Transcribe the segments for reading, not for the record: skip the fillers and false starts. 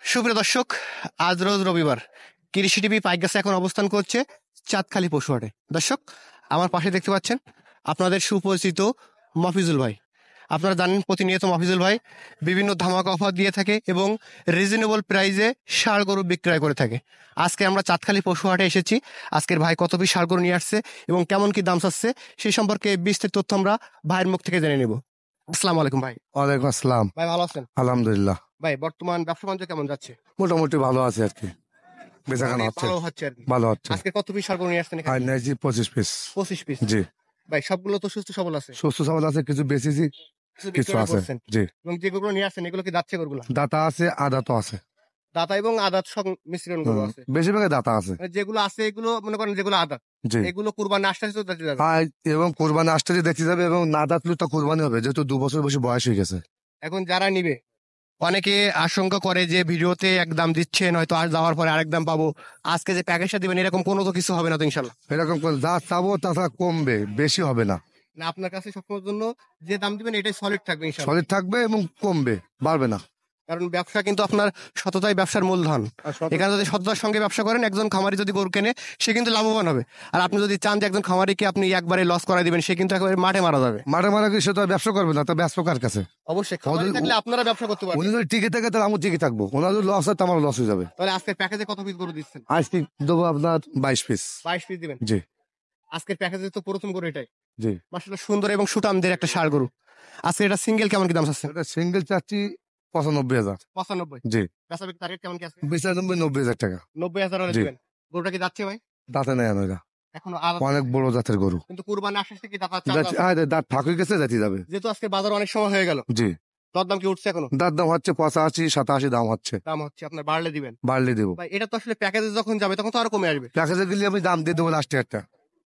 সুপ্রিয় দর্শক, আজ রোজ রবিবার কৃষি টিভি পাইকগাছে এখন অবস্থান করছে চাঁদখালি পশুহাটে। দর্শক, আমার পাশে দেখতে পাচ্ছেন আপনাদের সুপরিচিত মফিজুল ভাই। আপনারা জানেন প্রতিনিয়ত মফিজুল ভাই বিভিন্ন ধামাকা অফার দিয়ে থাকে এবং রিজনেবল প্রাইসে ষাঁড় গরু বিক্রয় করে থাকে। আজকে আমরা চাঁদখালি পশুহাটে এসেছি। আজকের ভাই কত পিস ষাঁড় গরু নিয়ে আসছে এবং কেমন কি দাম চাচ্ছে সেই সম্পর্কে বিস্তারিত তথ্য আমরা ভাইয়ের মুখ থেকে জেনে নেব। আসসালামু আলাইকুম ভাই। ওয়ালাইকুম আসসালাম। ভাই ভালো আছেন? আলহামদুলিল্লাহ, ভাই বর্তমান ব্যবসা বাণিজ্য কেমন যাচ্ছে? মোটামুটি ভালো আছে আর কি, বেচাকেনা হচ্ছে, ভালো হচ্ছে আর কি। ভালো হচ্ছে। আজকে কত পিস ষাঁড় গরু নিয়ে আসছেন আর এখানে? নেছি 25 পিস। 25 পিস। জি, ভাই সবগুলো তো সুস্থ সবল আছে? সুস্থ সবল আছে, কিছু বেশিছি, কিছু কিছু বিক্রয় আছে। করছেন? জি, এবং যেগুলো নিয়ে আসছেন এগুলো কি দাচ্ছে গরুগুলো? দাতা আছে, আদাতো আছে। দাতা এবং আদাত সব মিশ্রণ গরু আছে। বেশিরভাগ দাতা আছে। মানে যেগুলো আছে এগুলো মনে করেন যেগুলো আদাত, জি, এগুলো কুরবানি আসতে আসতে তো যাবে। আর এবং কোরবানি আসতে যে দেখতে যাবে এবং না দাঁতলে তো কোরবানি হবে, যেহেতু 2 বছর বেশি বয়স হয়ে গেছে। এখন যারা নিবে অনেকে আশঙ্কা করে যে ভিডিওতে এক দাম দিচ্ছেন, হয়তো আজ যাওয়ার পরে আরেক দাম পাবো, আজকে যে প্যাকেজটা দিবেন এরকম কোনো তো কিছু হবে না তো ইনশাল্লাহ? এরকম করে যা চাবো তাছাড়া কমবে, বেশি হবে না। না, আপনার কাছে সবসময়ের জন্য যে দাম দিবেন এটাই সলিড থাকবে ইনশাল্লাহ। সলিড থাকবে এবং কমবে, বাড়বে না। কারণ ব্যবসা কিন্তু আপনার সততাই ব্যবসার মূলধন। এখানে যদি সততার সঙ্গে ব্যবসা করেন, একজন খামারি যদি গরু কেনে সে কিন্তু লাভবান হবে। আর আপনি যদি চান যে একজন খামারিকে আপনি একবারে লস করাই দিবেন, সে কিন্তু একেবারে মাঠে মারা যাবে। মাঠে মারা কি সে তো আর ব্যবসা করবে না, তা ব্যবসা কার কাছে? অবশ্যই খামারি থাকলে আপনারা ব্যবসা করতে পারবেন। উনি যদি টিকে থাকে তাহলে আমি টিকে থাকবো, ওনার যদি লস হয় তো আমার লস হয়ে যাবে। তাহলে আজকের প্যাকেজে কত পিস গরু দিচ্ছেন? আজকে দেবো আপনার 22 পিস। 22 পিস দিবেন। জি, আজকের প্যাকেজে তো প্রথম গরু এটাই। জি। মাশাআল্লাহ সুন্দর এবং সুটামদের একটা ষাঁড় গরু। আজকে এটা সিঙ্গেল কেমন কি দাম চাচ্ছেন? এটা সিঙ্গেল চাচ্ছি 95,000। 95। জি, বেচা বিক্রি টার্গেট কেমন কি আছে? 95,000 টাকা। 90,000 হলে জি। দিবেন। গরুটা কি যাচ্ছে ভাই? দাঁতে নেই এরা, এখনো আলাদা। অনেক বড় জাতের গরু। কিন্তু কুরবানি আসছে কি দাঁত আছে? দাঁত ফাঁক হয়ে গেছে, জাতি যাবে। যেহেতু আজকে বাজার অনেক সময় হয়ে গেল, জি, দর দাম কি উঠছে এখনো? দাঁত দাম হচ্ছে 85-87 দাম হচ্ছে। দাম হচ্ছে আপনার বাড়লে দিবেন। বাড়লে দেবো। ভাই এটা তো আসলে প্যাকেজে যখন যাবে তখন তো আরো কমে আসবে। প্যাকেজে গেলে আমি দাম দিয়ে দেবো লাস্টে একটা।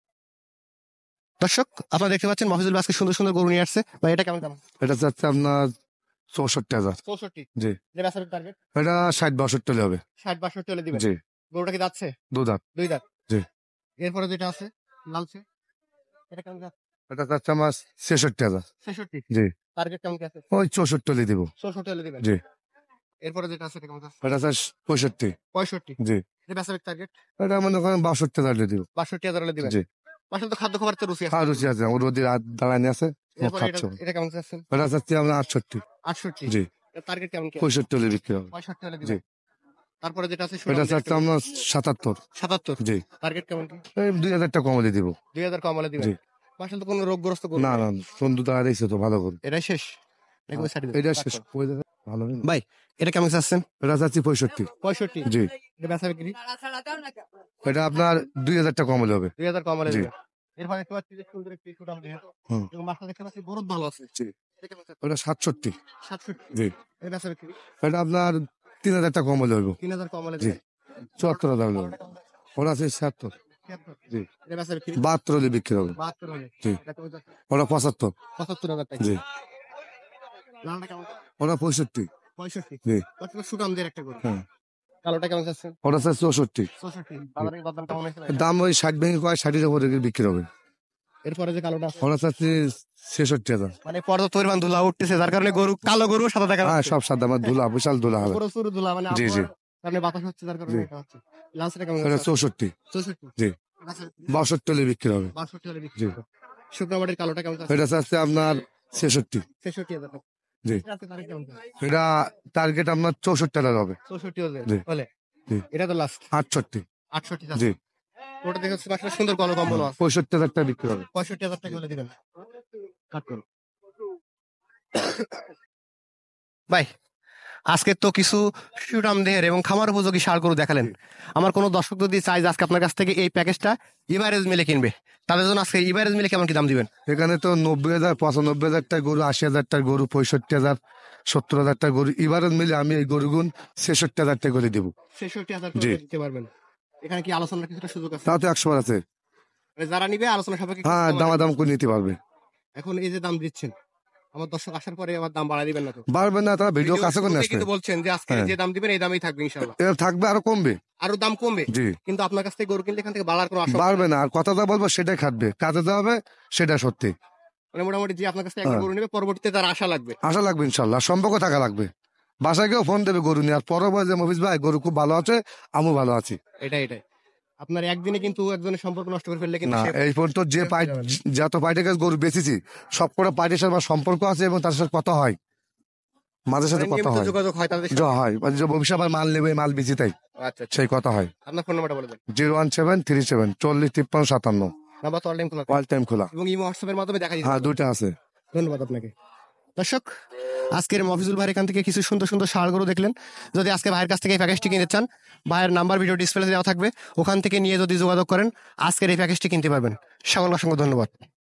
দর্শক, আপনারা দেখতে পাচ্ছেন মফিজুল ভাই আজকে সুন্দর সুন্দর গরু নিয়ে আসছে। ভাই এটা কেমন দাম? এটা চাচ্ছে আপনার 64,000। 64। জি, যে বেচা বিক্রি টার্গেট এটা 60-62 হবে। 60-62 হলে দিবেন। জি, গরুটা কি যাচ্ছে? 2 দাঁত। 2 দাঁত। জি। এরপরে যেটা আছে লালচে, এটা কেমন যাচ্ছে? এটা চাচ্ছে আমার 66,000। 66। জি, টার্গেট কেমন কি আছে? ওই 64 দেবো। 64 হলে দিবেন। জি, এরপরে যেটা আছে এটা কেমন যাচ্ছে? এটা চাচ্ছে 65। 65। জি, যে বেচা বিক্রি টার্গেট এটা মনে করেন 62,000 দিব। 62,000 হলে দিবেন। জি, আসলে তো খাদ্য খাবার তো রুচি আছে। আর রুচি আছে, ওর ওদের দাঁড়ানি আছে, ও এরপরে খাচ্ছে। এটা কেমন চাচ্ছেন? এটা চাচ্ছি আমরা 68। 68। জি, টার্গেট কেমন কি আছে? 65 হলে বিক্রি হবে। 65 হলে জি, দিবেন। তারপরে যেটা আছে এটা চাচ্ছি আমরা 77। 77। জি, টার্গেট কেমন কি? এই 2,000 টাকা কমলে দিব। 2000 কম হলে দিবেন। জি, আসলে তো কোনো রোগগ্রস্ত গরু না নাই। না, সন্ধু দাঁড়াইছে তো ভালো করে। এটাই শেষ। নাকি ওই সাইডে দিবেন? এটা শেষ ওই জায়গায় ভালো হয় না। ভাই এটা কেমন চাচ্ছেন? এটা চাচ্ছি 65। 65। জি, এটা বেচা বিক্রি এটা আপনার 2,000 টাকা কমলে হবে। 2000 কম হলে জি। দিবেন। এরপর দেখতে পাচ্ছি যে সুন্দর একটি সুঠাম দেহ হুম। এবং মাথা দেখতে পাচ্ছি বড় ভালো আছে। জি, এটা কেমন চাচ্ছেন? ওটা 67। 67। জি, এটা বেচা বিক্রি এটা আপনার 3,000 টাকা কমলে হবে। 3000 কম হলে জি, দিবেন। 74,000 হলে হবে। ওটা আছে 76। 76। জি, এটা বেচা বিক্রি 72 হলে বিক্রি হবে। 72 হলে। জি, এটা কেমন চাচ্ছেন? ওটা 75। 75,000 টাকা। জি, লালটা কেমন চাচ্ছেন? ওটা 65। 65। জি, আসলে সুঠামদের একটা গরু। হ্যাঁ, কালোটা কেমন চাচ্ছেন? ওটা আছে 64। 64। বাজারে দরদাম কেমন হয়েছে ভাই? দাম ওই 60 ভেঙে কয় 60 এর উপরে বিক্রি হবে। এরপরে যে কালোটা আছে ওটা চাচ্ছি 66,000। মানে পর্যাপ্ত পরিমাণ ধুলা উঠতেছে যার কারণে গরু কালো গরু সাদা দেখা হ্যাঁ, যাচ্ছে। সব সাদা, আমার ধুলা, বিশাল ধুলা হবে। প্রচুর ধুলা মানে জি, জি। আবহাওয়ার কারণে বাতাস হচ্ছে যার কারণে জি। এটা হচ্ছে। লালচটা কেমন ওটা আছে? 64। 64। জি, আচ্ছা, 62 হলে বিক্রি হবে। 62 হলে বিক্রি জি, হবে। শুকনো মাটির কালোটা কেমন আছে? এটা চাচ্ছে আপনার 66। 66,000 টাকা। জি, এটা আছে তারিখ কেমন আছে? এটা টার্গেট আপনার 64 হবে। 64 হলে জি। হলে জি, এটা তো লাস্ট 68। 68 জি, আছে। ওটা দেখে হচ্ছে আসলে সুন্দর কল কম্বল আছে। 65,000 টাকা বিক্রি হবে। 65,000 টাকা হলে দিবেন। কাট করো। ভাই আজকে তো কিছু সুঠাম দেহের এবং খামার উপযোগী ষাঁড় গরু দেখালেন। আমার কোনো দর্শক যদি চাই যে আজকে আপনার কাছ থেকে এই প্যাকেজটা ইভারেজ মিলে কিনবে, তাদের জন্য আজকে ইভারেজ মিলে কেমন কি দাম দিবেন? এখানে তো 90,000, 95,000 টাকা গরু, 80,000 টাকা গরু, 65,000, 70,000 টাকা গরু, এবার মিলে আমি এই গরুগুন 66,000 টাকা করে দেবো। 66,000 জি। করে দিতে পারবেন। এখানে কি আলোচনার কিছুটা সুযোগ আছে? তাও তো 100 আছে। মানে যারা নিবে আলোচনা সাপেক্ষে কিছু হ্যাঁ, কমানো দামাদাম করে নিতে পারবে। যাবে। এখন এই যে দাম দিচ্ছেন, আমার দর্শক আসার পরে আবার দাম বাড়ায় দিবেন না তো? পারবে না, তারা ভিডিও ভিডিওর কাছে করে শুরুতেই আসবে। কিন্তু বলছেন যে আজকে হ্যাঁ। যে দাম দিবেন এই দামেই থাকবে ইনশাআল্লাহ। এর থাকবে, আরো কমবে। আরো দাম কমবে, জি, কিন্তু আপনার কাছ থেকে গরু কিনলে এখান থেকে বাড়ার কোনো আশঙ্কা বাড়বে নেই। না, আর কথাটা বলবো সেটাই খাটবে, কাজে যা হবে সেটা সত্যি। মানে মোটামুটি যে আপনার কাছ থেকে একবার হ্যাঁ। গরু নেবে পরবর্তীতে তার আশা লাগবে। আশা লাগবে, ইনশাল্লাহ সম্পর্ক থাকা লাগবে। বাসায় কেউ ফোন দেবে গরু নিয়ে, আর পরে বলে যে মফিজ ভাই গরু খুব ভালো আছে, আমিও ভালো আছি। এটাই আপনার একদিনে কিন্তু একজনের সম্পর্ক নষ্ট করে ফেললে কিন্তু না, এই পর্যন্ত যে যত পার্টির কাছে গরু বেচেছি সব কটা পার্টির সাথে আমার সম্পর্ক আছে এবং তার সাথে কথা হয়, মাঝে সাথে কথা নিয়মিত হয়, যোগাযোগ হয় তাদের যা সাথে। হয় যে ভবিষ্যৎ আবার মাল নেবে, মাল বেশি তাই আচ্ছা আচ্ছা। সেই কথা হয়। আপনার ফোন নাম্বারটা বলে দেন। 01737 40 53 57। নাম্বার তো অল টাইম খোলা থাকে। অল টাইম খোলা। এবং ইমো হোয়াটসঅ্যাপের মাধ্যমে দেখা যেতে হ্যাঁ, পারে। দুইটা আছে। ধন্যবাদ আপনাকে। দর্শক, আজকের মফিজুল ভাইয়ের এখান থেকে কিছু সুন্দর সুন্দর ষাঁড় গরু দেখলেন। যদি আজকে ভাইয়ের কাছ থেকে এই প্যাকেজটি কিনতে চান, ভাইয়ের নাম্বার ভিডিও ডিসপ্লে দেওয়া থাকবে, ওখান থেকে নিয়ে যদি যোগাযোগ করেন আজকের এই প্যাকেজটি কিনতে পারবেন। সকলকে অসংখ্য ধন্যবাদ।